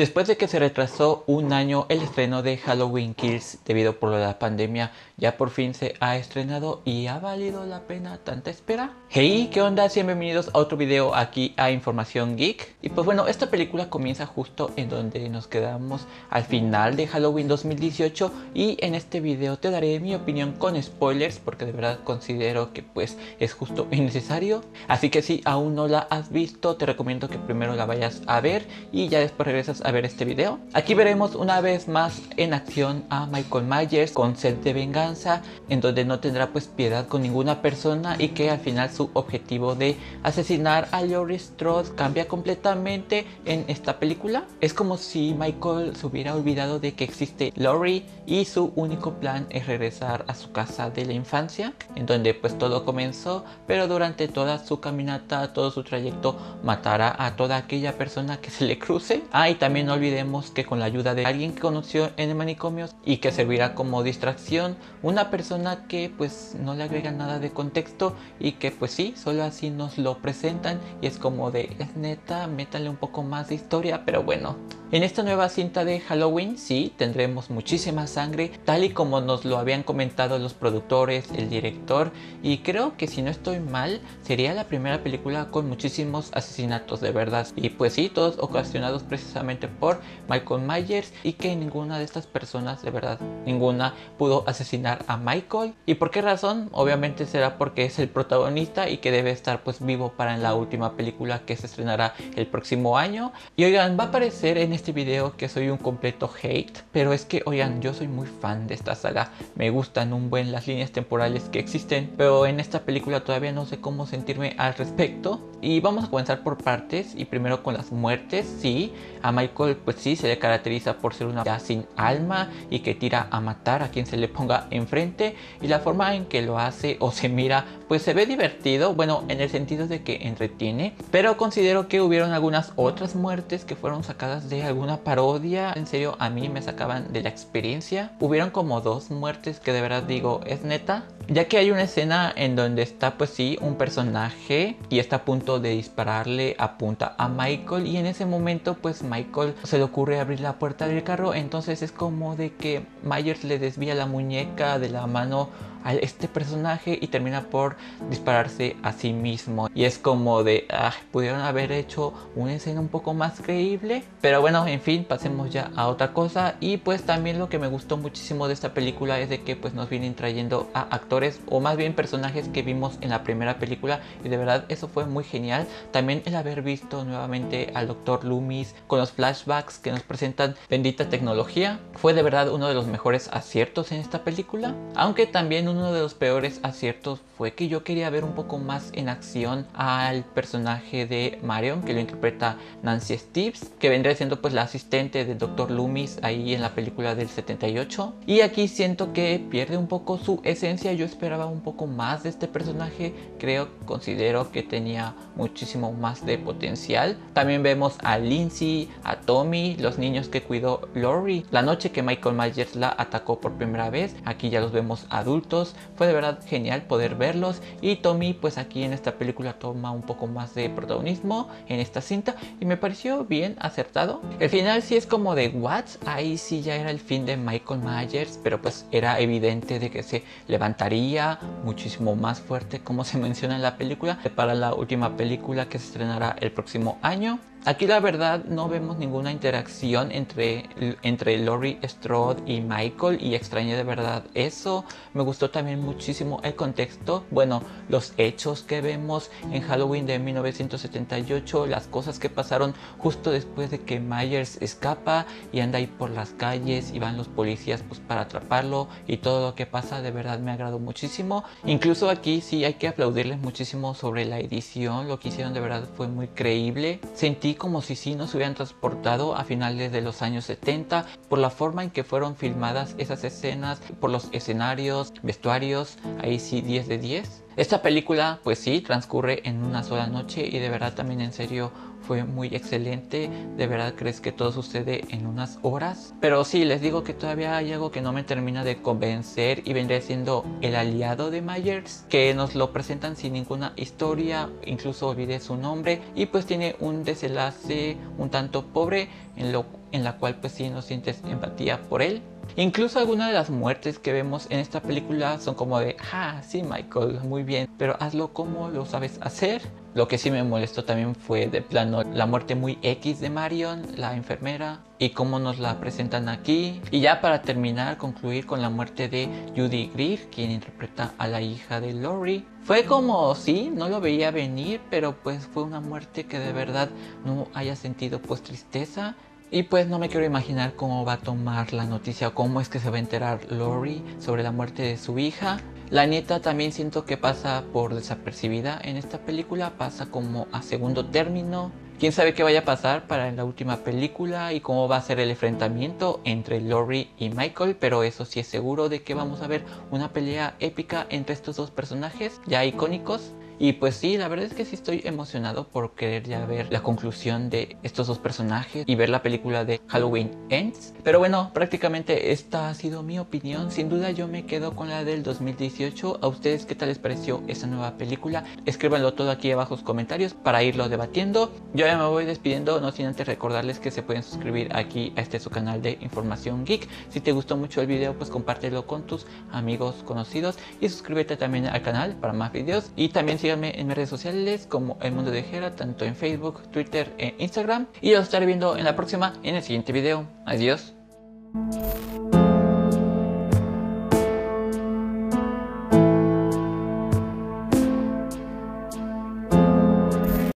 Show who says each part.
Speaker 1: Después de que se retrasó un año el estreno de Halloween Kills debido por la pandemia, ya por fin se ha estrenado y ha valido la pena tanta espera. Hey, ¿qué onda? Sean bienvenidos a otro video aquí a Información Geek. Y pues bueno, esta película comienza justo en donde nos quedamos al final de Halloween 2018 y en este video te daré mi opinión con spoilers porque de verdad considero que pues es justo y necesario. Así que si aún no la has visto, te recomiendo que primero la vayas a ver y ya después regresas a ver este video. Aquí veremos una vez más en acción a Michael Myers con sed de venganza, en donde no tendrá pues piedad con ninguna persona y que al final su objetivo de asesinar a Laurie Strode cambia completamente en esta película. Es como si Michael se hubiera olvidado de que existe Laurie y su único plan es regresar a su casa de la infancia, en donde pues todo comenzó, pero durante toda su caminata, todo su trayecto, matará a toda aquella persona que se le cruce. Y también no olvidemos que con la ayuda de alguien que conoció en el manicomio y que servirá como distracción, una persona que pues no le agrega nada de contexto y que pues sí, solo así nos lo presentan y es como de, es neta, métale un poco más de historia, pero bueno. En esta nueva cinta de Halloween sí tendremos muchísima sangre, tal y como nos lo habían comentado los productores, el director, y creo que si no estoy mal sería la primera película con muchísimos asesinatos de verdad, y pues sí, todos ocasionados precisamente por Michael Myers, y que ninguna de estas personas, de verdad, ninguna pudo asesinar a Michael. ¿Y por qué razón? Obviamente será porque es el protagonista y que debe estar pues vivo para en la última película que se estrenará el próximo año. Y oigan, va a aparecer en este video que soy un completo hate, pero es que oigan, yo soy muy fan de esta saga, me gustan un buen las líneas temporales que existen, pero en esta película todavía no sé cómo sentirme al respecto. Y vamos a comenzar por partes y primero con las muertes. Sí, a Michael pues sí se le caracteriza por ser una ya sin alma y que tira a matar a quien se le ponga enfrente, y la forma en que lo hace o se mira pues se ve divertido, bueno, en el sentido de que entretiene, pero considero que hubieron algunas otras muertes que fueron sacadas de alguna parodia. En serio, a mí me sacaban de la experiencia. Hubieron como dos muertes que de verdad digo, es neta, ya que hay una escena en donde está pues sí un personaje y está a punto de dispararle, apunta a Michael y en ese momento pues Michael se le ocurre abrir la puerta del carro, entonces es como de que Myers le desvía la muñeca de la mano a este personaje y termina por dispararse a sí mismo, y es como de pudieron haber hecho una escena un poco más creíble, pero bueno, en fin, pasemos ya a otra cosa. Y pues también lo que me gustó muchísimo de esta película es de que pues nos vienen trayendo a actores o más bien personajes que vimos en la primera película, y de verdad eso fue muy genial. También el haber visto nuevamente al Dr. Loomis con los flashbacks que nos presentan bendita tecnología fue de verdad uno de los mejores aciertos en esta película, aunque también uno de los peores aciertos fue que yo quería ver un poco más en acción al personaje de Marion, que lo interpreta Nancy Steves, que vendría siendo pues la asistente del Dr. Loomis ahí en la película del 78, y aquí siento que pierde un poco su esencia. Yo esperaba un poco más de este personaje, considero que tenía muchísimo más de potencial. También vemos a Lindsay, a Tommy, los niños que cuidó Laurie la noche que Michael Myers la atacó por primera vez. Aquí ya los vemos adultos. Fue de verdad genial poder verlos, y Tommy pues aquí en esta película toma un poco más de protagonismo en esta cinta y me pareció bien acertado. El final sí es como de what, ahí sí ya era el fin de Michael Myers, pero pues era evidente de que se levantaría muchísimo más fuerte como se menciona en la película para la última película que se estrenará el próximo año. Aquí la verdad no vemos ninguna interacción entre Laurie Strode y Michael, y extrañé de verdad eso. Me gustó también muchísimo el contexto, bueno, los hechos que vemos en Halloween de 1978, las cosas que pasaron justo después de que Myers escapa y anda ahí por las calles y van los policías pues para atraparlo, y todo lo que pasa de verdad me agradó muchísimo. Incluso aquí sí hay que aplaudirles muchísimo sobre la edición, lo que hicieron de verdad fue muy creíble. Sentí como si sí nos hubieran transportado a finales de los años 70 por la forma en que fueron filmadas esas escenas, por los escenarios, vestuarios, ahí sí 10 de 10. Esta película pues sí transcurre en una sola noche y de verdad también en serio fue muy excelente. De verdad crees que todo sucede en unas horas. Pero sí, les digo que todavía hay algo que no me termina de convencer y vendría siendo el aliado de Myers, que nos lo presentan sin ninguna historia, incluso olvidé su nombre, y pues tiene un desenlace un tanto pobre en la cual pues sí no sientes empatía por él. Incluso algunas de las muertes que vemos en esta película son como de, ah, sí Michael, muy bien, pero hazlo como lo sabes hacer. Lo que sí me molestó también fue de plano la muerte muy X de Marion, la enfermera, y cómo nos la presentan aquí. Y ya para terminar, concluir con la muerte de Judy Greer, quien interpreta a la hija de Laurie. Fue como, sí, no lo veía venir, pero pues fue una muerte que de verdad no haya sentido pues tristeza. Y pues no me quiero imaginar cómo va a tomar la noticia o cómo es que se va a enterar Laurie sobre la muerte de su hija. La nieta también siento que pasa por desapercibida en esta película, pasa como a segundo término. Quién sabe qué vaya a pasar para la última película y cómo va a ser el enfrentamiento entre Laurie y Michael, pero eso sí es seguro de que vamos a ver una pelea épica entre estos dos personajes ya icónicos. Y pues sí, la verdad es que sí estoy emocionado por querer ya ver la conclusión de estos dos personajes y ver la película de Halloween Ends. Pero bueno, prácticamente esta ha sido mi opinión. Sin duda yo me quedo con la del 2018. ¿A ustedes qué tal les pareció esta nueva película? Escríbanlo todo aquí abajo en los comentarios para irlo debatiendo. Yo ya me voy despidiendo, no sin antes recordarles que se pueden suscribir aquí a su canal de Información Geek. Si te gustó mucho el video, pues compártelo con tus amigos conocidos y suscríbete también al canal para más videos. Y también síganme en mis redes sociales como El Mundo de Jera, tanto en Facebook, Twitter e Instagram. Y los estaré viendo en la próxima, en el siguiente video. Adiós.